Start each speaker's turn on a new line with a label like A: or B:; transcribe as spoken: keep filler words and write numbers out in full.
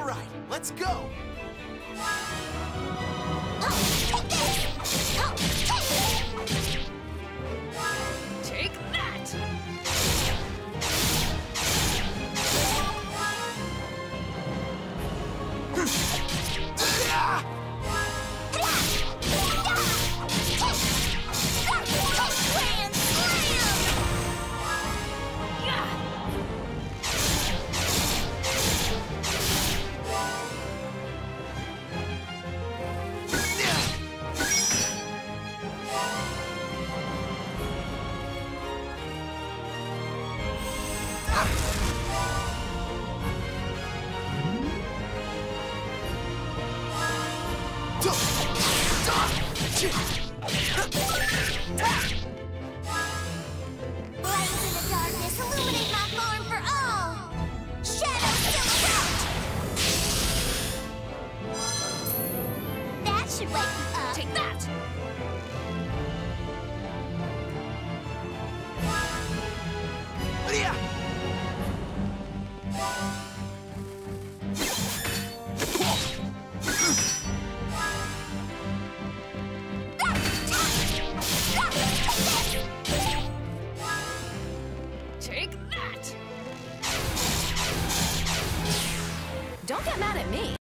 A: right, let's go.
B: Take that!
C: Lights in the darkness illuminate my form for all! Shadows still around! That should wake you up!
B: Take that!